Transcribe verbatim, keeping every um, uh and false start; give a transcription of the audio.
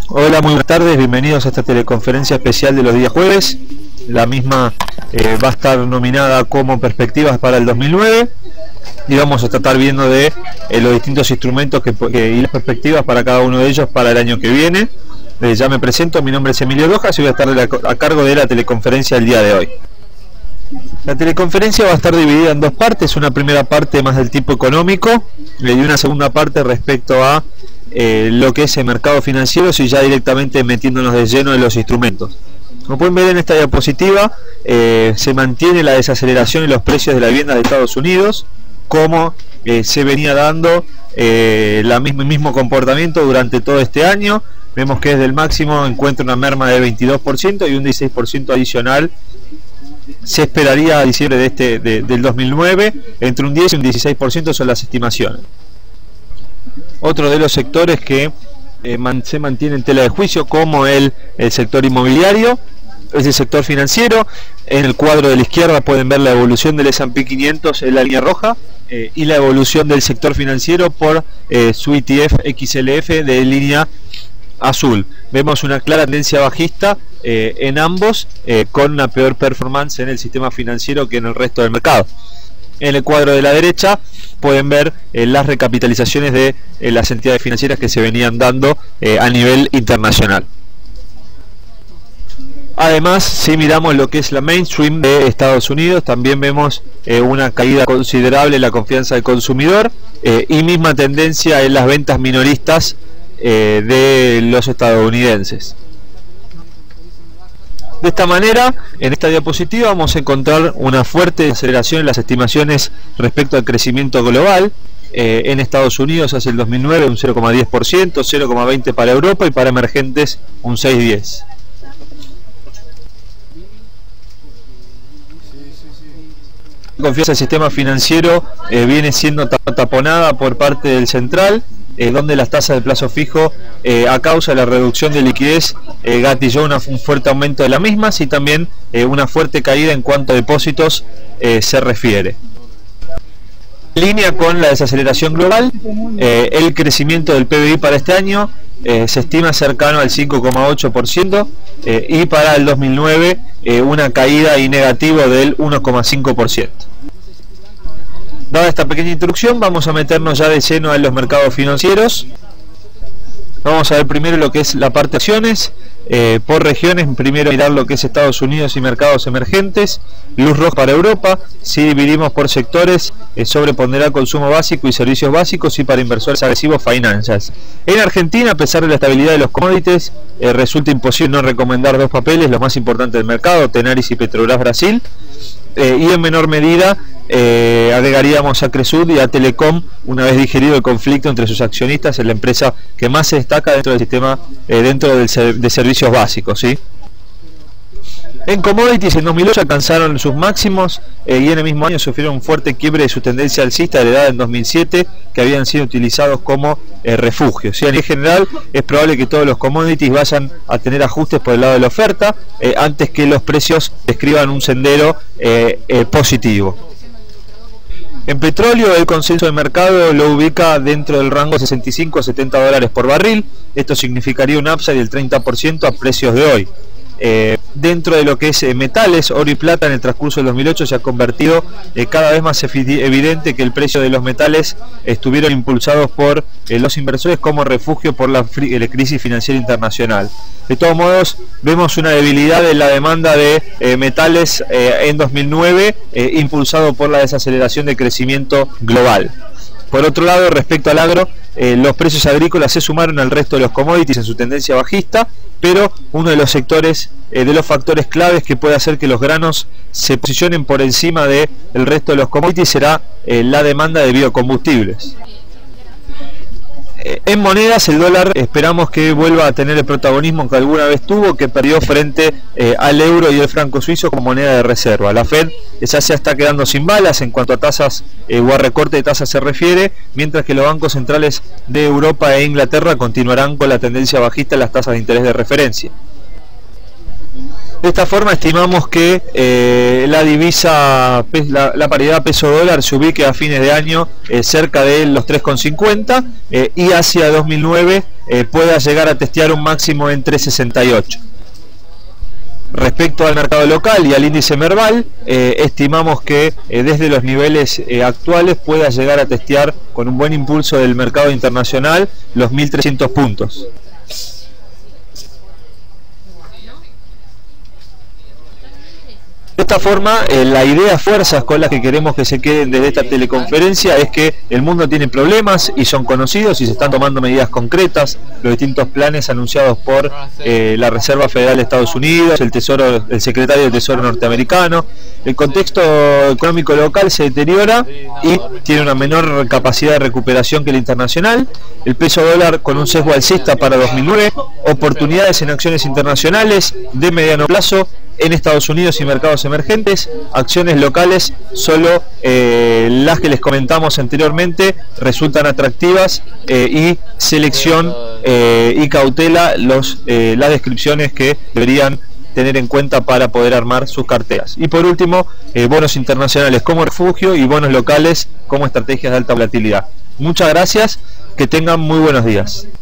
Hola, muy buenas tardes, bienvenidos a esta teleconferencia especial de los días jueves. La misma eh, va a estar nominada como Perspectivas para el dos mil nueve y vamos a tratar viendo de eh, los distintos instrumentos que, que, y las perspectivas para cada uno de ellos para el año que viene. Eh, ya me presento, mi nombre es Emilio Rojas y voy a estar la, a cargo de la teleconferencia del día de hoy. La teleconferencia va a estar dividida en dos partes, una primera parte más del tipo económico y una segunda parte respecto a eh, lo que es el mercado financiero, y ya directamente metiéndonos de lleno en los instrumentos. Como pueden ver en esta diapositiva, eh, se mantiene la desaceleración en los precios de la vivienda de Estados Unidos, como eh, se venía dando eh, la misma, el mismo comportamiento durante todo este año. Vemos que desde el máximo encuentra una merma del veintidós por ciento y un dieciséis por ciento adicional se esperaría a diciembre de este, de, del dos mil nueve, entre un diez y un dieciséis por ciento son las estimaciones. Otro de los sectores que eh, man, se mantiene en tela de juicio, como el, el sector inmobiliario, es el sector financiero. En el cuadro de la izquierda pueden ver la evolución del ese and pe quinientos en la línea roja eh, y la evolución del sector financiero por eh, su E T F X L F de línea azul. Vemos una clara tendencia bajista eh, en ambos, eh, con una peor performance en el sistema financiero que en el resto del mercado. En el cuadro de la derecha pueden ver eh, las recapitalizaciones de eh, las entidades financieras que se venían dando eh, a nivel internacional. Además, si miramos lo que es la mainstream de Estados Unidos, también vemos eh, una caída considerable en la confianza del consumidor eh, y misma tendencia en las ventas minoristas eh, de los estadounidenses. De esta manera, en esta diapositiva vamos a encontrar una fuerte aceleración en las estimaciones respecto al crecimiento global. Eh, en Estados Unidos hacia el dos mil nueve un cero coma diez por ciento, cero coma veinte por ciento para Europa y para emergentes un seis coma diez por ciento. La confianza del sistema financiero eh, viene siendo taponada por parte del central, eh, donde las tasas de plazo fijo, eh, a causa de la reducción de liquidez, eh, gatilló una, un fuerte aumento de las mismas y también eh, una fuerte caída en cuanto a depósitos eh, se refiere. En línea con la desaceleración global, eh, el crecimiento del P B I para este año eh, se estima cercano al cinco coma ocho por ciento eh, y para el dos mil nueve eh, una caída y negativo del uno coma cinco por ciento. Dada esta pequeña introducción, vamos a meternos ya de lleno en los mercados financieros. Vamos a ver primero lo que es la parte de acciones eh, por regiones. Primero mirar lo que es Estados Unidos y mercados emergentes. Luz roja para Europa. Si dividimos por sectores, eh, sobrepondrá consumo básico y servicios básicos, y para inversores agresivos, financials. En Argentina, a pesar de la estabilidad de los commodities, eh, resulta imposible no recomendar dos papeles, los más importantes del mercado, Tenaris y Petrobras Brasil. Eh, y en menor medida eh, agregaríamos a Cresud y a Telecom, una vez digerido el conflicto entre sus accionistas, en la empresa que más se destaca dentro del sistema, eh, dentro del ser, de servicios básicos, ¿sí? En commodities, en dos mil ocho alcanzaron sus máximos eh, y en el mismo año sufrieron un fuerte quiebre de su tendencia alcista heredada en dos mil siete, que habían sido utilizados como eh, refugio. ¿Sí? En general, es probable que todos los commodities vayan a tener ajustes por el lado de la oferta eh, antes que los precios describan un sendero eh, eh, positivo. En petróleo, el consenso de mercado lo ubica dentro del rango de sesenta y cinco a setenta dólares por barril. Esto significaría un upside del treinta por ciento a precios de hoy. Eh, dentro de lo que es eh, metales, oro y plata, en el transcurso del dos mil ocho se ha convertido eh, cada vez más evidente que el precio de los metales estuvieron impulsados por eh, los inversores como refugio por la, la crisis financiera internacional. De todos modos, vemos una debilidad en la demanda de eh, metales eh, en dos mil nueve, eh, impulsado por la desaceleración de crecimiento global. Por otro lado, respecto al agro, eh, los precios agrícolas se sumaron al resto de los commodities en su tendencia bajista, pero uno de los sectores, eh, de los factores claves que puede hacer que los granos se posicionen por encima del resto de los commodities será eh, la demanda de biocombustibles. Eh, en monedas, el dólar esperamos que vuelva a tener el protagonismo que alguna vez tuvo, que perdió frente eh, al euro y el franco suizo como moneda de reserva. La Fed ya se está quedando sin balas en cuanto a tasas eh, o a recorte de tasas se refiere, mientras que los bancos centrales de Europa e Inglaterra continuarán con la tendencia bajista en las tasas de interés de referencia. De esta forma estimamos que eh, la divisa, la, la paridad peso dólar se ubique a fines de año eh, cerca de los tres coma cincuenta eh, y hacia dos mil nueve eh, pueda llegar a testear un máximo en tres sesenta y ocho. Respecto al mercado local y al índice Merval, eh, estimamos que eh, desde los niveles eh, actuales pueda llegar a testear con un buen impulso del mercado internacional los mil trescientos puntos. De esta forma, eh, la idea fuerzas con las que queremos que se queden desde esta teleconferencia es que el mundo tiene problemas y son conocidos y se están tomando medidas concretas, los distintos planes anunciados por eh, la Reserva Federal de Estados Unidos, el Tesoro, el secretario del Tesoro norteamericano. El contexto económico local se deteriora y tiene una menor capacidad de recuperación que el internacional. El peso dólar con un sesgo alcista para dos mil nueve, oportunidades en acciones internacionales de mediano plazo en Estados Unidos y mercados emergentes, acciones locales, solo eh, las que les comentamos anteriormente resultan atractivas, eh, y selección eh, y cautela los, eh, las descripciones que deberían tener en cuenta para poder armar sus carteras. Y por último, eh, bonos internacionales como refugio y bonos locales como estrategias de alta volatilidad. Muchas gracias, que tengan muy buenos días.